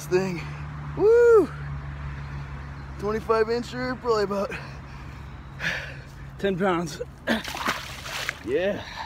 this thing. Woo! 25-incher, probably about 10 pounds. Yeah.